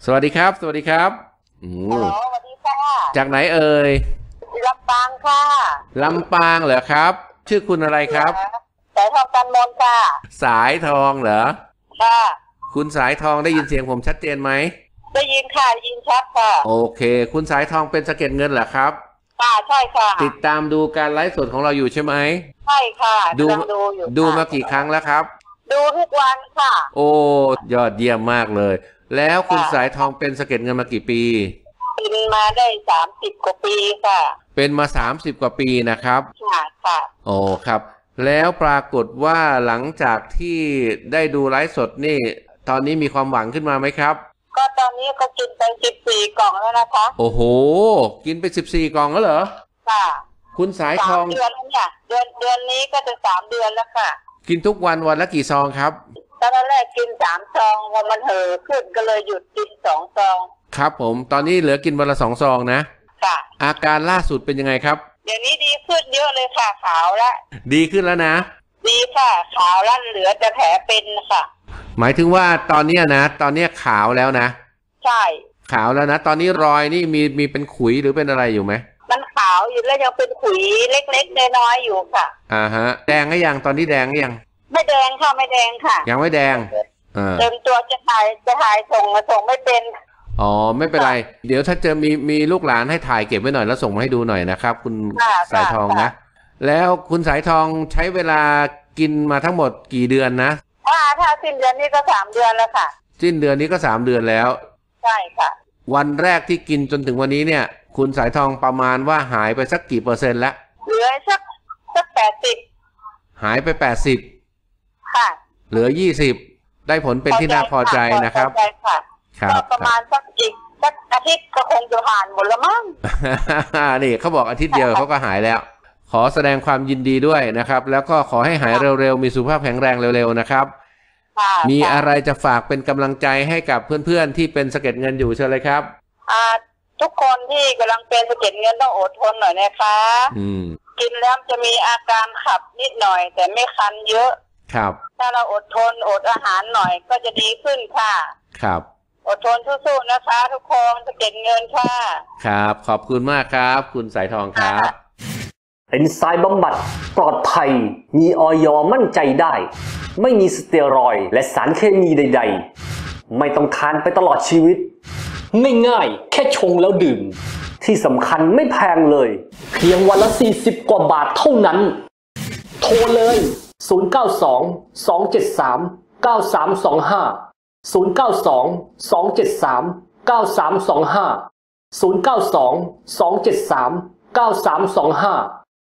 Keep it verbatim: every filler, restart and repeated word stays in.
สวัสดีครับสวัสดีครับอืฮัลโหลมสวัสดีค่ะจากไหนเอ่ยลำปางค่ะลำปางเหรอครับชื่อคุณอะไรครับสายทองกันมนค่ะสายทองเหรอค่ะคุณสายทองได้ยินเสียงผมชัดเจนไหมได้ยินค่ะได้ยินชัดค่ะโอเคคุณสายทองเป็นสะเก็ดเงินเหรอครับค่ะใช่ค่ะติดตามดูการไลฟ์สดของเราอยู่ใช่ไหมใช่ค่ะดูกำลังดูอยู่ดูมากี่ครั้งแล้วครับดูทุกวันค่ะโอ้ยอดเยี่ยมมากเลยแล้วคุณค่ะสายทองเป็นสะเก็ดเงินมากี่ปีเป็นมาได้สามสิบกว่าปีค่ะเป็นมาสามสิบกว่าปีนะครับค่ะค่ะโอ้ครับแล้วปรากฏว่าหลังจากที่ได้ดูไลฟ์สดนี่ตอนนี้มีความหวังขึ้นมาไหมครับก็ตอนนี้ก็กินไปสิบสี่กล่องแล้วนะคะโอ้โหกินไปสิบสี่กล่องแล้วเหรอค่ะคุณสายทองสามเดือนแล้วเนี่ยเดือนเดือนนี้ก็จะสามเดือนแล้วค่ะกินทุกวันวันละกี่ซองครับตอนแรกกินสามซองพอมันเห่อขึ้นก็เลยหยุดกินสองซองครับผมตอนนี้เหลือกินวันละสองซองนะค่ะอาการล่าสุดเป็นยังไงครับเดี๋ยวนี้ดีขึ้นเยอะเลยค่ะขาวละดีขึ้นแล้วนะดีค่ะขาวแล้วเหลือแต่แผลเป็นค่ะหมายถึงว่าตอนเนี้ยนะตอนเนี้ยขาวแล้วนะใช่ขาวแล้วนะตอนนี้รอยนี่มีมีเป็นขุยหรือเป็นอะไรอยู่ไหมมันขาวอยู่แล้วยังเป็นขุยเล็กๆน้อยๆอยู่ค่ะอ่าฮะแดงหรือยังตอนนี้แดงหรือยังไม่แดงค่ะไม่แดงค่ะยังไม่แดงอ่าเต็มตัวจะถ่ายจะถ่ายส่งมาส่งไม่เป็นอ๋อไม่เป็นไรเดี๋ยวถ้าเจอมีมีลูกหลานให้ถ่ายเก็บไว้หน่อยแล้วส่งมาให้ดูหน่อยนะครับคุณสายทองนะแล้วคุณสายทองใช้เวลากินมาทั้งหมดกี่เดือนนะถ้าถ้าสิ้นเดือนนี้ก็สามเดือนแล้วค่ะสิ้นเดือนนี้ก็สามเดือนแล้วใช่ค่ะวันแรกที่กินจนถึงวันนี้เนี่ยคุณสายทองประมาณว่าหายไปสักกี่เปอร์เซ็นต์แล้วเหลือสักสักแปดสิบหายไปแปดสิบค่ะเหลือยี่สิบได้ผลเป็นที่น่าพอใจนะครับใช่ค่ะก็ประมาณสักอีกสักอาทิตย์ก็คงจะผ่านหมดแล้วมั้งนี่เขาบอกอาทิตย์เดียวเขาก็หายแล้วขอแสดงความยินดีด้วยนะครับแล้วก็ขอให้หายเร็วๆมีสุขภาพแข็งแรงเร็วๆนะครับมีอะไรจะฝากเป็นกำลังใจให้กับเพื่อนๆที่เป็นสะเก็ดเงินอยู่เชิญเลยครับอ่าทุกคนที่กำลังเป็นสะเก็ดเงินต้องอดทนหน่อยนะคะอืมกินแล้วจะมีอาการขับนิดหน่อยแต่ไม่คันเยอะครับถ้าเราอดทนอดอาหารหน่อยก็จะดีขึ้นค่ะครับอดทนสู้ๆนะคะทุกคนสะเก็ดเงินค่ะครับขอบคุณมากครับคุณสายทองครับเอนไซม์บำบัดปลอดภัยมีอย.มั่นใจได้ไม่มีสเตียรอยด์และสารเคมีใดๆไม่ต้องทานไปตลอดชีวิตง่ายๆแค่ชงแล้วดื่มที่สำคัญไม่แพงเลยเพียงวันละสี่สิบกว่าบาทเท่านั้นโทรเลยศูนย์ เก้า สอง สอง เจ็ด สาม เก้า สาม สอง ห้า ศูนย์ เก้า สอง สอง เจ็ด สาม เก้า สาม สอง ห้า ศูนย์ เก้า สอง สอง เจ็ด สาม เก้า สาม สอง ห้า